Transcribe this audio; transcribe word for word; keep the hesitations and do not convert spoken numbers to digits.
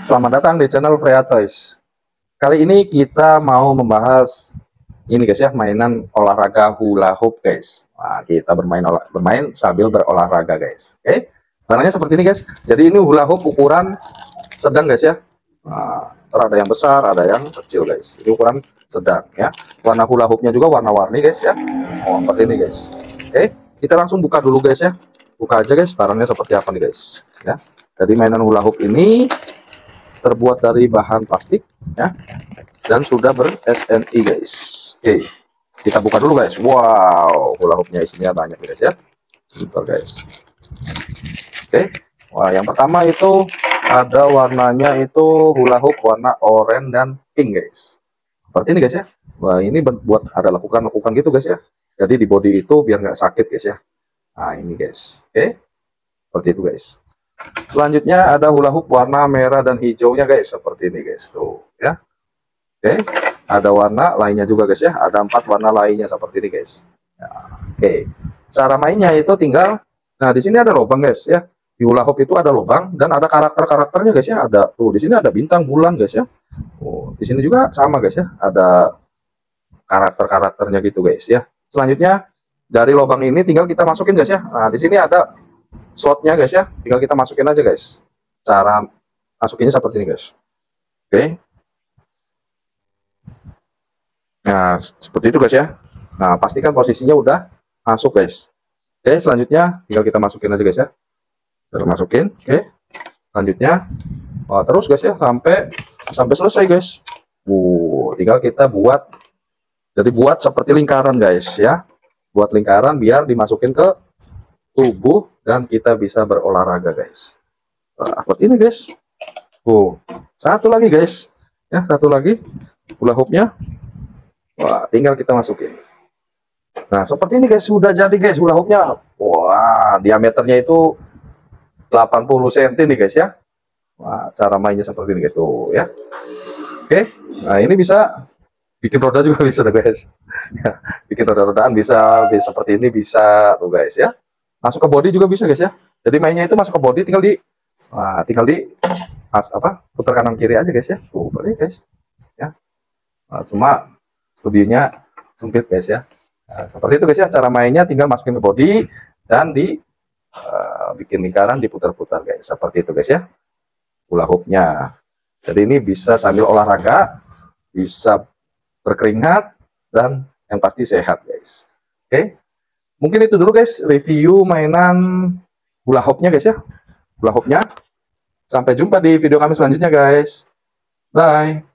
Selamat datang di channel Freya Toys. Kali ini kita mau membahas ini guys ya, mainan olahraga hula hoop guys. Nah, kita bermain olah, bermain sambil berolahraga guys. Oke, warnanya seperti ini guys. Jadi ini hula hoop ukuran sedang guys ya. Nah, ada yang besar, ada yang kecil guys. Ini ukuran sedang ya. Warna hula hoopnya juga warna-warni guys ya. Oh, seperti ini guys. Oke, kita langsung buka dulu guys ya. Buka aja guys, barangnya seperti apa nih guys ya. Jadi mainan hula hoop ini terbuat dari bahan plastik ya, dan sudah ber S N I guys. Oke, kita buka dulu guys. Wow, hula hoopnya isinya banyak guys ya. Bentar guys. Oke, wah yang pertama itu ada warnanya itu hula hoop warna oranye dan pink guys. Seperti ini guys ya. Wah ini buat ada lekukan-lekukan gitu guys ya. Jadi di body itu biar nggak sakit guys ya. Nah ini guys. Oke, seperti itu guys. Selanjutnya ada hula hoop warna merah dan hijaunya guys, seperti ini guys tuh ya. Oke, ada warna lainnya juga guys ya, ada empat warna lainnya seperti ini guys ya. Oke, cara mainnya itu tinggal, nah di sini ada lubang guys ya, di hula hoop itu ada lubang dan ada karakter-karakternya guys ya, ada tuh di sini ada bintang bulan guys ya. Oh, di sini juga sama guys ya, ada karakter-karakternya gitu guys ya. Selanjutnya dari lubang ini tinggal kita masukin guys ya. Nah di sini ada slotnya guys ya, tinggal kita masukin aja guys. Cara masukinnya seperti ini guys. Oke, nah seperti itu guys ya. Nah pastikan posisinya udah masuk guys. Oke, selanjutnya tinggal kita masukin aja guys ya. Terus masukin. Oke, selanjutnya oh, terus guys ya sampai sampai selesai guys. Uh, tinggal kita buat, jadi buat seperti lingkaran guys ya. Buat lingkaran biar dimasukin ke tubuh dan kita bisa berolahraga guys. Nah, seperti ini guys. Oh, satu lagi guys ya, satu lagi hula hoopnya. Wah, tinggal kita masukin. Nah seperti ini guys, sudah jadi guys hula hoopnya. Wah, diameternya itu delapan puluh sentimeter nih guys ya. Wah, cara mainnya seperti ini guys tuh ya. Oke, nah ini bisa bikin roda juga bisa guys. Bikin roda-rodaan bisa, bisa seperti ini bisa tuh guys ya. Masuk ke body juga bisa guys ya. Jadi mainnya itu masuk ke body tinggal di nah, tinggal di mas apa putar kanan kiri aja guys ya. Tuh balik guys ya. Nah, cuma studionya sempit guys ya. Nah, seperti itu guys ya, cara mainnya tinggal masukin ke body dan di uh, bikin lingkaran diputar-putar guys. Seperti itu guys ya. Hula hoopnya. Jadi ini bisa sambil olahraga, bisa berkeringat dan yang pasti sehat guys. Oke. Mungkin itu dulu guys review mainan hula hoopnya guys ya. Hula hoopnya. Sampai jumpa di video kami selanjutnya guys. Bye.